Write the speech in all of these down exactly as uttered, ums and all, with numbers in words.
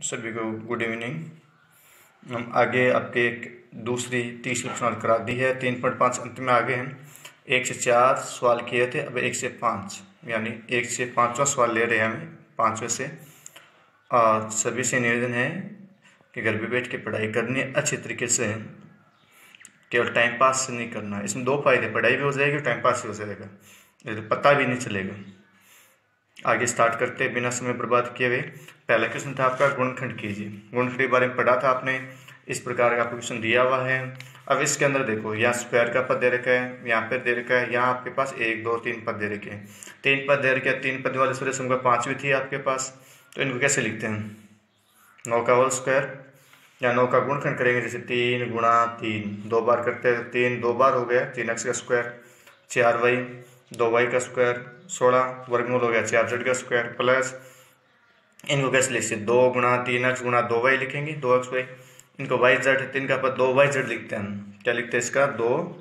सभी को good evening. हम आगे आपके एक दूसरी तीसरी सवाल करा दी है। तीन पॉइंट पाँच अंत में आगे हैं। एक से चार सवाल किए थे, अब एक से पाँच यानी एक से पाँचवा सवाल ले रहे हैं हमें पाँचवें से। और सभी से निवेदन है कि घर पे बैठ के पढ़ाई करनी है अच्छी तरीके से, केवल टाइम पास से नहीं करना। इसमें दो फायदे, पढ़ाई भी हो जाएगी, टाइम पास भी हो जाएगा, तो पता भी नहीं चलेगा। आगे स्टार्ट करते बिना समय बर्बाद किए हुए। पहला क्वेश्चन था आपका गुणनखंड कीजिए। गुणनखंड के बारे में पढ़ा था आपने, इस प्रकार का आपको क्वेश्चन दिया हुआ है। अब इसके अंदर देखो, यहाँ स्क्वायर का पद दे रखा है, यहाँ पर दे रखा है, यहाँ आपके पास एक दो तीन पद दे रखे हैं। तीन पद दे रखे हैं, तीन पद वाले सूर्य संख्या पाँच भी थी आपके पास, तो इनको कैसे लिखते हैं? नौ का होल स्क्वायर या नौ का गुणनखंड करेंगे, जैसे तीन गुणा तीन, दो बार करते हैं, तीन दो बार हो गया, तीन एक्स का स्क्वायर, चार वाई, दो वाई का स्क्वायर, सोलह वर्गमूल हो गया चार जेड का स्क्वायर, प्लस इनको कैसे लिखते हैं? दो गुणा तीन एक्स गुणा दो वाई लिखेंगे, दो एक्स वाई। इनको वाई जेड, तीन का पद दो वाई जेड लिखते हैं। क्या लिखते हैं इसका? दो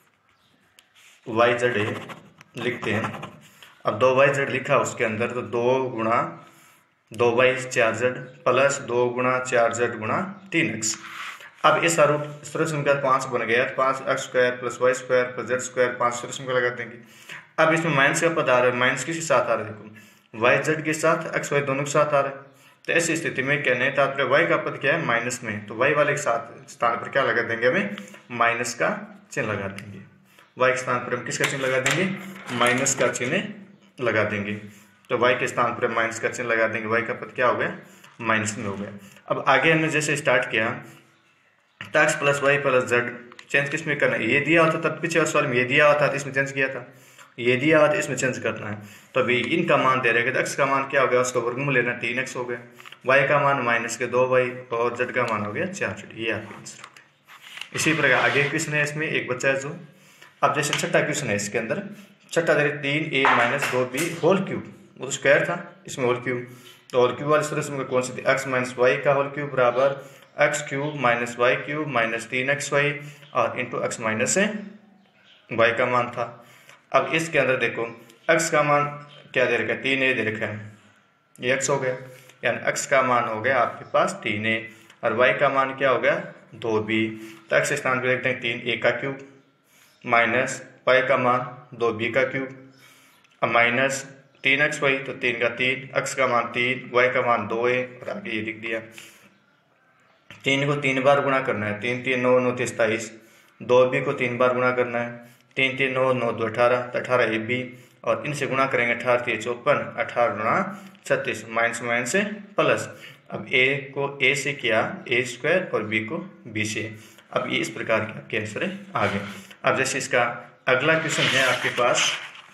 वाई जेड लिखते हैं। अब दो वाई जेड लिखा उसके अंदर, तो दो गुणा दो वाई चार जेड प्लस दो गुणा चार जेड गुणा तीन एक्स। अब इस रूप सूर्य संख्या पाँच बन गया, पाँच X square plus Y square plus Z square, पाँच सूर्य संख्या लगा देंगे। अब इसमें माइनस का पद आ रहा है, माइनस किसके साथ आ रहा है? देखो वाई जेड के साथ, एक्स वाई दोनों के साथ आ रहा है। तो ऐसी स्थिति में कहने तात्पर्य वाई का पद क्या है? माइनस में, तो वाई वाले के साथ स्थान पर क्या लगा देंगे? हमें माइनस का चिन्ह लगा देंगे। वाई के स्थान पर हम किसका चिन्ह लगा देंगे? माइनस का चिन्ह लगा देंगे। तो y के स्थान पर माइनस का चिन्ह लगा देंगे, y का पद क्या हो गया? माइनस में हो गया। अब आगे हमने जैसे स्टार्ट किया, X plus Y plus Z, change किस में करना है? ये दिया होता तब पीछे सवाल में ये दिया हुआ था, इसमें चेंज किया था, ये दिया हुआ था, इसमें चेंज करना है। तो अभी इनका मान दे रहे, तो एक्स का मान क्या हो गया? उसका वर्गमूल लेना, तीन एक्स हो गया, वाई का मान माइनस के दो वाई और जेड का मान हो गया चार जेड। ये आपके आंसर होते हैं। इसी प्रकार आगे क्वेश्चन है, इसमें एक बच्चा है जो, अब जैसे छठा क्वेश्चन है, इसके अंदर छठा दे रहे तीन ए माइनस दो बी होल क्यूब, वो तो स्क्वायर था, इसमें होल क्यूब। तो होल क्यूब वाले सूत्र में कौन सी थी? एक्स माइनस वाई का होल क्यूब बराबर X cube minus Y cube minus तीन एक्स वाई और इंटू एक्स माइनस वाई का मान था। अब इसके अंदर देखो, एक्स का मान क्या दे रखा है? तीन ए दे रखा है, ये एक्स हो गया, यानी एक्स का मान हो गया आपके पास तीन ए और वाई का मान क्या हो गया? दो बी। तो एक्स स्थान पर देखते हैं तीन ए का क्यूब माइनस वाई का मान दो बी का क्यूब, अब माइनस तीन एक्स वाई, तो तीन का तीन, एक्स का मान तीन, वाई का मान दो है और आगे ये लिख दिया। तीन को तीन बार गुणा करना है, तीन तीन नौ नौ सताईस, दो बी को तीन बार गुणा करना है, तीन तीन नौ नौ दो अठारह, तो अठारह ए बी, और इनसे गुणा करेंगे अठारह तीन चौपन, अठारह गुणा छत्तीस, माइनस माइनस से प्लस। अब ए को ए से किया ए स्क्वायर और बी को बी से। अब ये इस प्रकार के आपके आंसर आ गए। अब जैसे इसका अगला क्वेश्चन है आपके पास,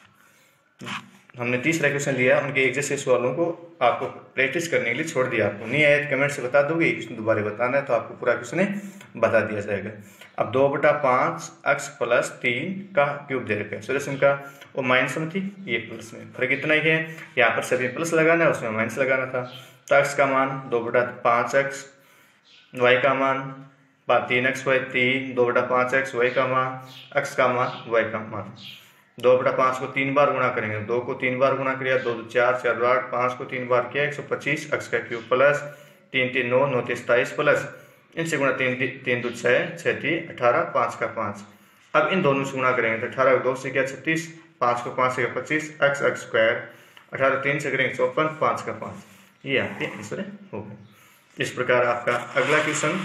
हमने तीसरा क्वेश्चन लिया, उनके एक जैसे सवालों को आपको प्रैक्टिस करने के लिए छोड़ दिया। आपको नहीं आया कमेंट से बता दोगे, क्वेश्चन दोबारा बताना है तो आपको पूरा क्वेश्चन बता दिया जाएगा। अब दो बटा पाँच एक्स प्लस तीन का क्यूब दे रखा है, सोल्यूशन का वो माइनस में थी, ये प्लस में, फर्क इतना ही है, यहाँ पर सभी प्लस लगाना है, उसमें माइनस लगाना था। तो एक्स का मान दो बटा पाँच एक्स, वाई का मान तीन एक्स वाई, तीन दो बटा पाँच एक्स, वाई का मान, एक्स का मान, वाई का मान। दो बटा पाँच को तीन बार गुणा करेंगे, दो को तीन बार गुणा किया, दो दो चार चार आठ, पाँच को तीन बार किया एक सौ पच्चीस एक्स का क्यूब प्लस तीन तीन नौ नौ सताईस प्लस इनसे गुणा तीन तीन दो छः, छः तीन अठारह, पाँच का पाँच। अब इन दोनों से गुणा करेंगे तो अठारह को दो से किया छत्तीस, पाँच को पाँच से किया पच्चीस, एक्स एक्स स्क्वायर, अठारह तीन से करेंगे चौपन, पाँच का पाँच। ये आपके आंसर हो गए। इस प्रकार आपका अगला क्वेश्चन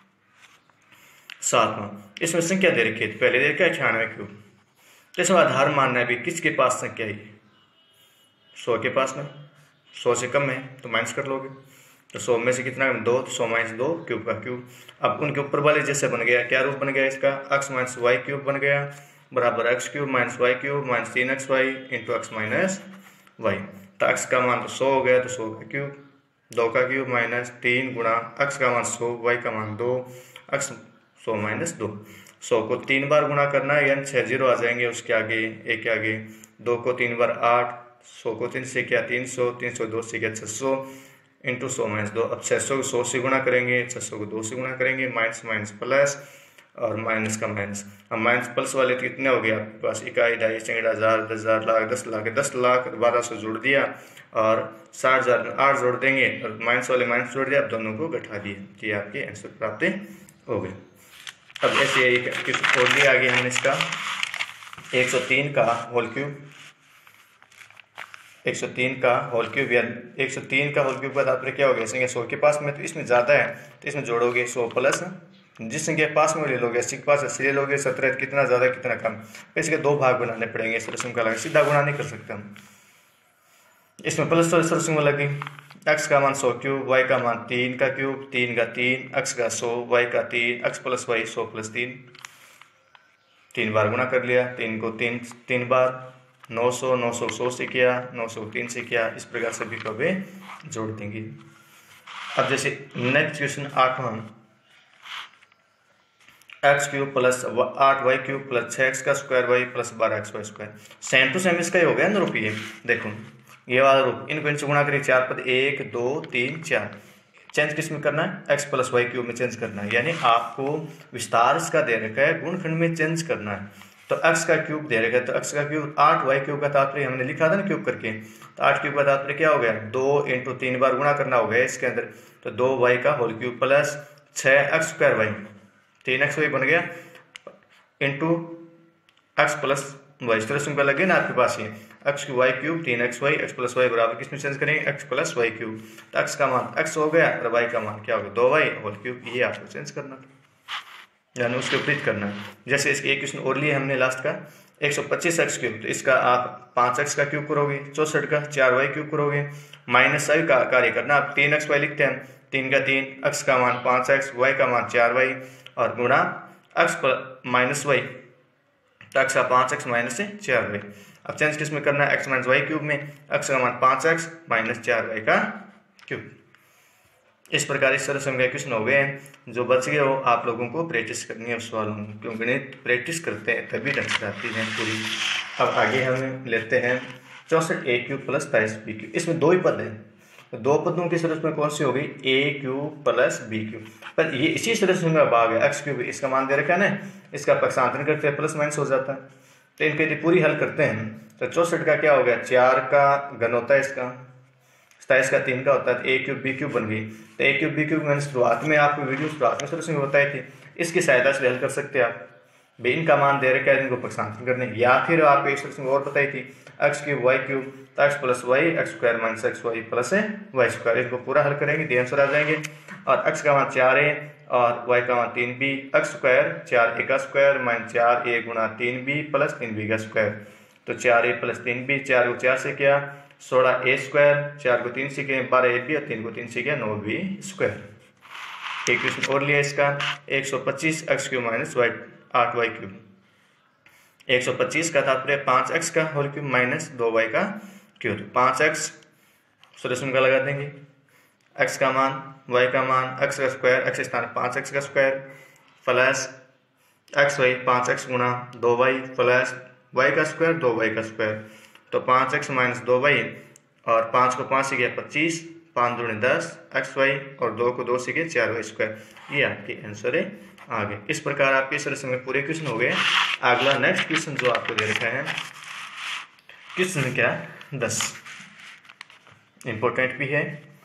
सातवां, इसमें संख्या दे रखी है, पहले दे रखा है अठानवे क्यूब, तो इसमें आधार मानना है भी किसके पास संख्या है? सौ के पास में, सौ से कम है तो माइनस कर लोगे, तो सौ में से कितना? दो, तो सौ माइनस दो क्यूब का क्यूब। अब उनके ऊपर वाले जैसे बन गया, क्या रूप बन गया इसका? एक्स माइनस वाई क्यूब बन गया बराबर X cube minus Y cube minus तीन X Y into X minus Y. तो एक्स का मान तो सौ हो गया, तो सौ का क्यूब, दो का क्यूब माइनस तीन गुणा एक्स का मान सौ, वाई का मान दो, एक्स सौ माइनस दो। सौ को तीन बार गुणा करना है, यानी छः जीरो आ जाएंगे उसके आगे, एक के आगे, दो को तीन बार आठ, सौ को तीन से किया तीन सौ, तीन सौ दो से किया छः सौ इंटू सौ माइनस दो। अब छः सौ को सौ से गुणा करेंगे, छः सौ को दो से गुणा करेंगे, माइनस माइनस प्लस, और माइनस का माइनस। अब माइनस प्लस वाले तो कितने हो गए आपके पास, इकाई ढाई सैकड़ा हज़ार दस हज़ार लाख दस लाख दस लाख बारह सौ जोड़ दिया और साठ हज़ार में आठ जोड़ देंगे और माइनस वाले माइनस जोड़ दिया, अब दोनों को घटा दिए कि आपके आंसर प्राप्त हो गए। अब ऐसे एक किस और दिया आगे हमने इसका एक सौ तीन का होल क्यूब, एक सौ तीन का होल क्यूब या एक सौ तीन का होल क्यूब का तात्पर्य क्या हो गया, संख्या सौ के पास में तो इसमें ज़्यादा है तो इसमें जोड़ोगे सौ प्लस जिस संख्या पास में ले लोगे अस्सी के पास अस्सी ले लोगे, सत्रह कितना ज़्यादा कितना कम, तो इसके दो भाग बनाने पड़ेंगे। सरसम का लगा सीधा गुणा नहीं कर सकते हम, इसमें प्लस तो सरसम लगी। एक्स का मान सौ क्यूब, वाई का मान तीन का क्यूब, तीन का तीन, एक्स का सौ, वाई का तीन, एक्स प्लस वाई सौ प्लस तीन, तीन बार गुणा कर लिया, तीन को तीन तीन बार, नौ सौ नौ सौ सौ से किया, नौ सौ तीन से किया, इस प्रकार सभी को वे जोड़ देंगे। अब जैसे नेक्स्ट क्वेश्चन आठवां, एक्स क्यूब प्लस आठ वाई क्यूब प्लस छः एक्स का स्क्वायर वाई प्लस बारह X Y square, same to same इसका ही हो गया ना रूप। ये देखो ये वाला रूप, इनको इनसे गुणा करिए, चार पद एक दो तीन चार, चेंज किस में करना है, एक्स प्लस वाई क्यूब में चेंज करना है, यानी आपको विस्तार इसका दे रखा है गुणखंड में चेंज करना है। तो एक्स का क्यूब दे रखा है तो एक्स का क्यूब आठ, वाई क्यूब का तात्पर्य हमने लिखा था ना क्यूब करके, तो आठ क्यूब का तात्पर्य क्या हो गया, दो इंटू तीन बार गुणा करना हो गया इसके अंदर, तो दो वाई का होल क्यूब प्लस छः एक्स स्क्वायर वाई, तीन एक्स वाई बन गया इंटू एक्स प्लस वाई, तरह सिंपल लगे ना आपके पास ये एक्स क्यू वाई क्यूब तीन X Y, X plus Y बराबर किस में चेंज करेंगे, एक्स प्लस वाई क्यूब, तो एक्स का मान एक्स हो गया और वाई का मान क्या हो गया, दो वाई होल क्यूब, ये आपको चेंज करना यानी उसके विपरीत करना है। जैसे इसके एक क्वेश्चन और लिए हमने लास्ट का एक सौ पच्चीस एक्स क्यूब, तो इसका आप पाँच एक्स का क्यूब करोगे, चौसठ का चार वाई क्यूब करोगे, माइनस आई का कार्य करना, आप तीन एक्स वाई लिखते हैं, तीन का तीन, एक्स का मान पाँच एक्स, वाई का मान चार वाई और गुणा एक्स माइनस वाई, तो एक्स का पाँच एक्स माइनस से चार वाई। अब चेंज किस में करना है, एक्स माइनस वाई क्यूब में, एक्स का मान पाँच एक्स माइनस चार वाई का क्यूब। इस प्रकार इस तरह से हम क्वेश्चन हो गए हैं। जो बच गए हो आप लोगों को प्रैक्टिस करनी है उस सवालों में, क्योंकि गणित प्रैक्टिस करते हैं तभी ढंग से आती है पूरी। अब आगे हम लेते हैं चौसठ ए क्यूब प्लस बाईस बी क्यूब, इसमें दो ही पद हैं, तो दो पदों की सूरत में कौन सी होगी, A cube plus B cube, पर ये इसी तरह से का भाग है एक्स क्यूब, इसका मान दे रखा है ना, इसका पक्षांतरण करते हैं प्लस माइनस हो जाता है, तो इनके यदि पूरी हल करते हैं तो चौसठ का क्या हो गया, चार का घन होता है इसका, सताइस का तीन का होता है, ए क्यूब बी क्यूब बन गई। तो ए क्यूब बी क्यूब मैंने शुरुआत में आपको वीडियो शुरुआत में शुरू में बताई थी, इसकी सहायता से हल कर सकते हैं आप, बे इनका मान दे रखा है इनको पक्षांतरण करने, या फिर आपको एक सूत्र में और बताई थी एक्स क्यूब वाई क्यूब, तो X plus Y X square minus X Y plus Y square, इसको पूरा हल करेंगे डी आंसर आ जाएंगे। और एक्स का मान चार ए और वाई का मान तीन बी, एक्स स्क्वायर चार ए का स्क्वायर माइनस चार ए गुणा तीन बी प्लस तीन बी का स्क्वायर, तो चार ए प्लस तीन बी, चार को चार से किया सोलह ए स्क्वायर, चार को तीन से किया बारह ए बी और तीन को तीन से किया नौ बी स्क्वायर। एक क्वेश्चन और लिया इसका एक सौ पच्चीस एक्स क्यूब माइनस वाई आठ वाई क्यूब, एक सौ पच्चीस का तात्पर्य पाँच एक्स का होल क्यूब माइनस दो वाई का क्यूब, पाँच एक्स सॉल्यूशन का लगा देंगे, एक्स का मान वाई का मान एक्स का स्क्वायर, एक्स स्थान पाँच एक्स का स्क्वायर प्लस एक्स वाई पाँच एक्स गुणा दो वाई प्लस वाई का स्क्वायर दो वाई का स्क्वायर, तो पाँच एक्स माइनस दो वाई और पाँच को पाँच से गया पच्चीस, पाँच दूनी दस एक्स वाई और दो को दो से गया चार वाई स्क्वायर, ये आपके आंसर है आगे। इस प्रकार आपके इस तरह में पूरे क्वेश्चन हो गए। अगला नेक्स्ट क्वेश्चन जो आपको दे रखा है क्वेश्चन क्या दस, इंपॉर्टेंट भी है,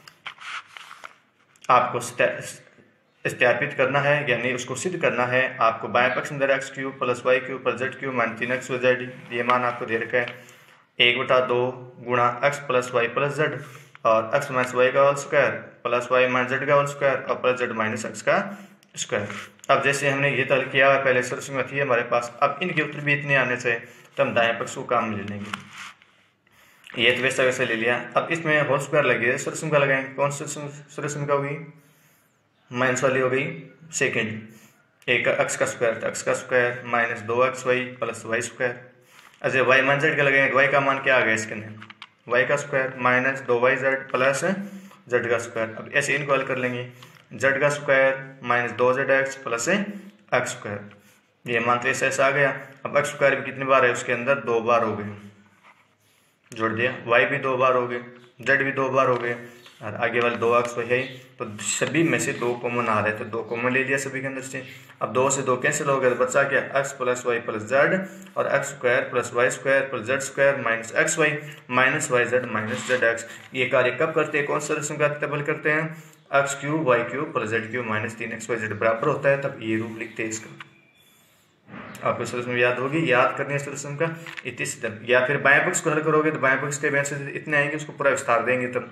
आपको सत्यापित करना है यानी उसको सिद्ध करना है। आपको बाएं पक्ष में X cube plus Y cube plus Z cube minus तीन एक्स वाई जेड, ये मान आपको दे रखा है एक बटा दो गुणा X plus Y plus Z और एक्स माइनस वाई का whole square plus Y minus Z का होल स्क्वायर और प्लस जेड माइनस एक्स का स्क्वायर। अब जैसे हमने ये हल किया है पहले सरसों में थी हमारे पास, अब इनके उत्तर भी इतने आने चाहिए तो हम दाएं पक्ष को काम में ले लेंगे। ये तो वैसा वैसा ले लिया। अब इसमें होल स्क्वायर लगी सरसों का लगाएंगे, कौन सी सरसों का होगी, माइनस वाली हो गई सेकेंड, एक एक्स का स्क्वायर एक्स का स्क्वायर माइनस दो X Y plus Y square. अच्छा वाई माइनस जेड का लगाएंगे, वाई का मान क्या आ गया इसके अंदर, वाई का स्क्वायर माइनस दो वाई जेड प्लस जेड का स्क्वायर। अब ऐसे इनको हल कर लेंगे, जेड का स्क्वायर माइनस दो Z X plus X square, ये मान तो ऐसा ऐसा आ गया। अब एक्स स्क्वायर भी कितनी बार है उसके अंदर, दो बार हो गए, जोड़ दिया, वाई भी दो बार हो गए, जेड भी दो बार हो गए और आगे वाले दो एक्स वाई है, तो सभी में से दो कॉमन आ रहे थे, दो कॉमन ले लिया सभी के अंदर से। अब दो से दो कैंसिल हो गया तो बचा क्या, X plus Y plus Z और X square plus Y square plus Z square minus X Y minus Y Z minus Z X. ये कार्य कब करते हैं, कौन सा रस्म का टेबल करते हैं, X cube Y cube plus Z cube minus तीन एक्स वाई जेड बराबर होता है, तब ये रूप लिखते हैं इसका। आपको इस रस्म याद होगी, याद करनी है इस रस्म का इतिस, या फिर बाएं पक्ष को हल करोगे तो बाएं पक्ष के आंसर इतने आएंगे, उसको पूरा विस्तार देंगे तब।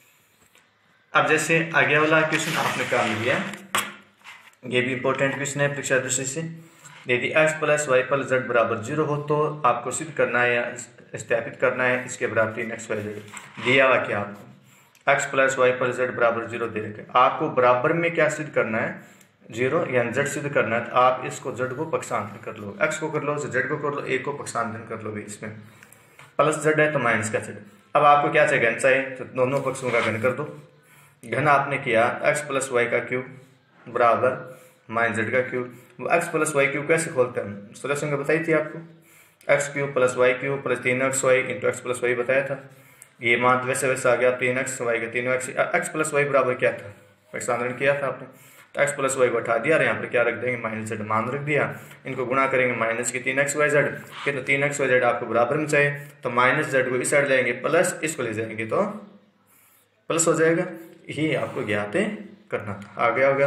अब जैसे आगे वाला क्वेश्चन आपने काम लिया, ये भी इंपॉर्टेंट क्वेश्चन है परीक्षा दृष्टि से। यदि X plus Y plus Z बराबर जीरो हो तो आपको सिद्ध करना है या स्थापित करना है इसके बराबर तीन एक्स वाई जेड। दिया हुआ क्या आपको, X plus Y plus Z बराबर जीरो दे रखे, आपको बराबर में क्या सिद्ध करना है, जीरो यानी जेड सिद्ध करना है। तो आप इसको जेड को पक्षांतर कर लो, एक्स को कर लो जेड को कर लो, ए को पक्षांतर कर लो, इसमें प्लस जेड है तो माइनस का जेड। अब आपको क्या चाहिए, घन चाहिए, तो दोनों पक्षों का घन कर दो। घन आपने किया एक्स प्लस वाई का क्यूब बराबर माइनस जेड का cube. X plus Y cube कैसे खोलते हैं, सोल्यूशन का बताई थी आपको, X cube plus Y cube plus तीन X Y into X plus Y बताया था। ये मान वैसे वैसे आ गया, तीन एक्स वाई का तीनों एक्स, एक्स प्लस वाई बराबर क्या था, पक्षांतरण किया था आपने, तो एक्स प्लस वाई को हटा दिया और यहाँ पर क्या रख देंगे, माइनस जेड मान रख दिया। इनको गुणा करेंगे माइनस की तीन एक्स वाई जेड के, तो तीन एक्स वाई जेड आपको बराबर में चाहिए, तो माइनस जेड को इस साइड जाएंगे प्लस, इसको ले जाएंगे तो प्लस हो जाएगा। यही आपको ज्ञात करना था। आगे आ गया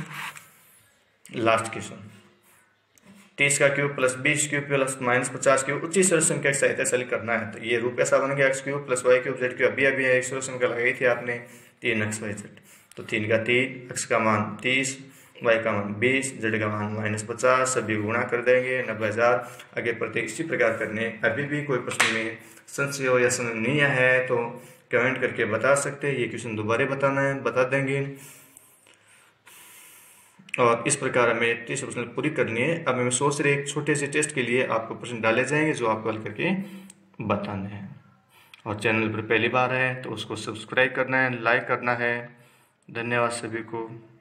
सुनिए लास्ट क्वेश्चन, तीस का क्यूब प्लस बीस क्यूब प्लस माइनस पचास क्यूब उच्च सॉल्यूशन के सहायता से करना है। तो ये रूप ऐसा बन गया, X cube plus Y cube Z cube, अभी अभी एक सॉल्यूशन का लगाई थी आपने तीन एक्स वाई जेड, तो तीन का तीन, एक्स का मान तीस, वाई का मान बीस, जेड का मान माइनस पचास, सभी गुणा कर देंगे नब्बे हजार। आगे प्रत्येक इसी प्रकार करने। अभी भी कोई प्रश्न में संशय हो या समझ नहीं आया है तो कमेंट करके बता सकते हैं, ये क्वेश्चन दोबारा बताना है बता देंगे। और इस प्रकार हमें तीस प्रश्न पूरी करनी है। अब मैं सोच रहे एक छोटे से टेस्ट के लिए आपको प्रश्न डाले जाएंगे जो आपको हल करके बताने हैं। और चैनल पर पहली बार है तो उसको सब्सक्राइब करना है, लाइक करना है। धन्यवाद सभी को।